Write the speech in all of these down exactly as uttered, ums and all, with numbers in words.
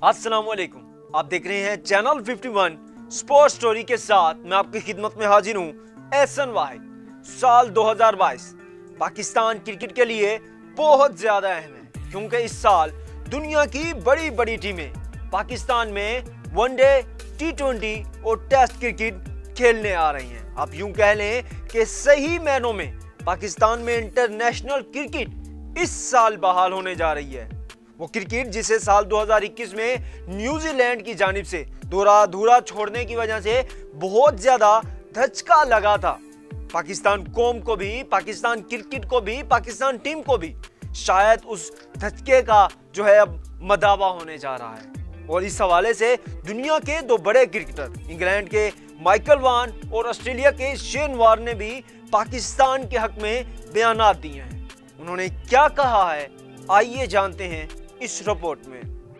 अस्सलाम वालेकुम, आप देख रहे हैं चैनल इक्यावन स्पोर्ट्स स्टोरी के साथ मैं आपकी खिदमत में हाजिर हूं एहसन वाहिद। साल दो हज़ार बाईस पाकिस्तान क्रिकेट के लिए बहुत ज्यादा अहम है क्योंकि इस साल दुनिया की बड़ी बड़ी टीमें पाकिस्तान में वनडे, टी ट्वेंटी और टेस्ट क्रिकेट खेलने आ रही हैं। आप यूं कह लें कि सही मायनों में पाकिस्तान में इंटरनेशनल क्रिकेट इस साल बहाल होने जा रही है। वो क्रिकेट जिसे साल दो हज़ार इक्कीस में न्यूजीलैंड की जानिब से दोहरा अधूरा छोड़ने की वजह से बहुत ज्यादा धचका लगा था। पाकिस्तान कौम को भी, पाकिस्तान क्रिकेट को भी, पाकिस्तान टीम को भी शायद उस धचके का जो है अब मदावा होने जा रहा है। और इस हवाले से दुनिया के दो बड़े क्रिकेटर, इंग्लैंड के माइकल वॉन और ऑस्ट्रेलिया के शेन वॉर्न ने भी पाकिस्तान के हक में बयानात दिए हैं। उन्होंने क्या कहा है, आइए जानते हैं इस रिपोर्ट में।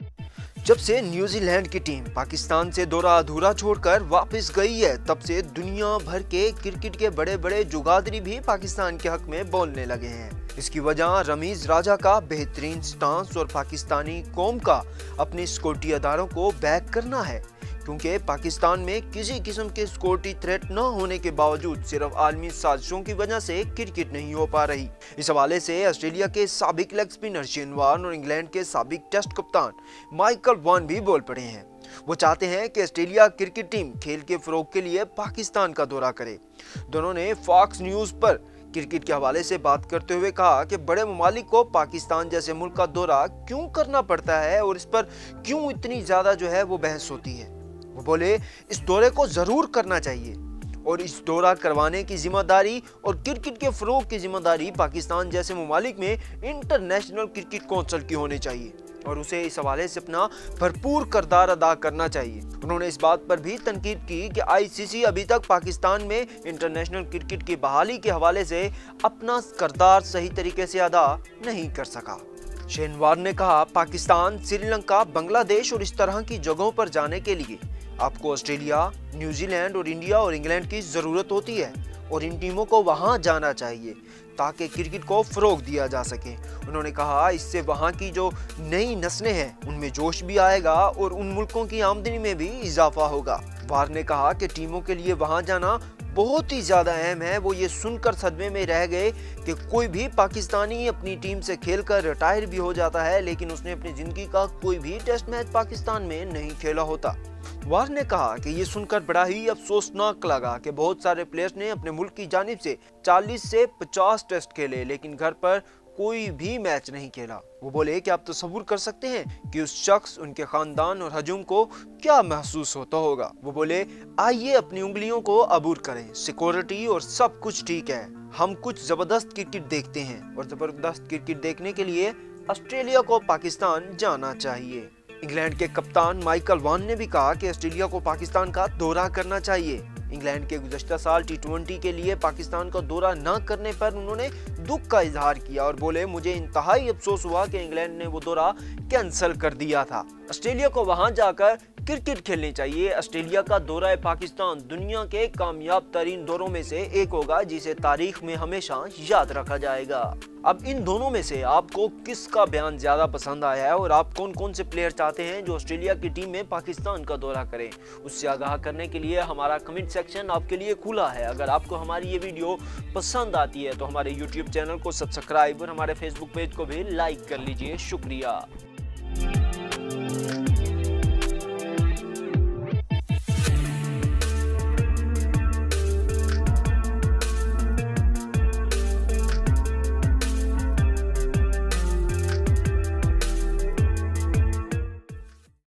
जब से न्यूजीलैंड की टीम पाकिस्तान से दौरा अधूरा छोड़कर वापस गई है, तब से दुनिया भर के क्रिकेट के बड़े बड़े जुगादरी भी पाकिस्तान के हक में बोलने लगे हैं। इसकी वजह रमीज राजा का बेहतरीन स्टांस और पाकिस्तानी कौम का अपने सिक्योरिटी अदारों को बैक करना है, क्योंकि पाकिस्तान में किसी किस्म के सिक्योरिटी थ्रेट न होने के बावजूद सिर्फ आलमी साजिशों की वजह से क्रिकेट नहीं हो पा रही। इस हवाले से ऑस्ट्रेलिया के साबिक लेग स्पिनर शेन वॉर्न और इंग्लैंड के साबिक टेस्ट कप्तान माइकल वॉन भी बोल पड़े हैं। वो चाहते हैं कि ऑस्ट्रेलिया क्रिकेट टीम खेल के फरोग के लिए पाकिस्तान का दौरा करे। दोनों ने फॉक्स न्यूज पर क्रिकेट के हवाले से बात करते हुए कहा कि बड़े ममालिक को पाकिस्तान जैसे मुल्क का दौरा क्यों करना पड़ता है और इस पर क्यों इतनी ज्यादा जो है वो बहस होती है। वो बोले, इस दौरे को जरूर करना चाहिए और इस दौरा करवाने की जिम्मेदारी और क्रिकेट के फरोग की जिम्मेदारी पाकिस्तान जैसे ममालिक में इंटरनेशनल क्रिकेट काउंसिल की होनी चाहिए और उसे इस हवाले से अपना भरपूर किरदार अदा करना चाहिए। उन्होंने इस बात पर भी तनकीद की कि आईसीसी अभी तक पाकिस्तान में इंटरनेशनल क्रिकेट की बहाली के हवाले से अपना किरदार सही तरीके से अदा नहीं कर सका। शेन वॉर्न ने कहा, पाकिस्तान, श्रीलंका, बांग्लादेश और इस तरह की जगहों पर जाने के लिए आपको ऑस्ट्रेलिया, न्यूजीलैंड और इंडिया और इंग्लैंड की जरूरत होती है और इन टीमों को वहां जाना चाहिए ताकि क्रिकेट को फरोग दिया जा सके। उन्होंने कहा, इससे वहां की जो नई नस्लें हैं उनमें जोश भी आएगा और उन मुल्कों की आमदनी में भी इजाफा होगा। वॉर्न ने कहा कि टीमों के लिए वहां जाना बहुत ही ज्यादा अहम है। वो ये सुनकर सदमे में रह गए कि कोई भी पाकिस्तानी अपनी टीम से खेलकर रिटायर भी हो जाता है, लेकिन उसने अपनी जिंदगी का कोई भी टेस्ट मैच पाकिस्तान में नहीं खेला होता। वॉर्न ने कहा कि ये सुनकर बड़ा ही अफसोसनाक लगा कि बहुत सारे प्लेयर्स ने अपने मुल्क की जानिब से चालीस से पचास टेस्ट खेले, लेकिन घर पर कोई भी मैच नहीं खेला। वो बोले कि आप तसव्वुर कर सकते हैं कि उस शख्स, उनके खानदान और हजूम को क्या महसूस होता होगा। वो बोले, आइए अपनी उंगलियों को अबूर करें, सिक्योरिटी और सब कुछ ठीक है, हम कुछ जबरदस्त क्रिकेट देखते हैं और जबरदस्त क्रिकेट देखने के लिए ऑस्ट्रेलिया को पाकिस्तान जाना चाहिए। इंग्लैंड के कप्तान माइकल वॉन ने भी कहा कि ऑस्ट्रेलिया को पाकिस्तान का दौरा करना चाहिए। इंग्लैंड के गुज़श्ता साल टी ट्वेंटी के लिए पाकिस्तान का दौरा न करने पर उन्होंने दुख का इजहार किया और बोले, मुझे इंतहाई अफसोस हुआ कि इंग्लैंड ने वो दौरा कैंसिल कर दिया था। ऑस्ट्रेलिया को वहां जाकर क्रिकेट खेलनी चाहिए। ऑस्ट्रेलिया का दौरा पाकिस्तान दुनिया के कामयाब तरीन दौरों में से एक होगा जिसे तारीख में हमेशा याद रखा जाएगा। अब इन दोनों में से आपको किसका बयान ज्यादा पसंद आया है और आप कौन कौन से प्लेयर चाहते हैं जो ऑस्ट्रेलिया की टीम में पाकिस्तान का दौरा करें, उससे आगाह करने के लिए हमारा कमेंट सेक्शन आपके लिए खुला है। अगर आपको हमारी ये वीडियो पसंद आती है तो हमारे यूट्यूब चैनल को सब्सक्राइब और हमारे फेसबुक पेज को भी लाइक कर लीजिए। शुक्रिया।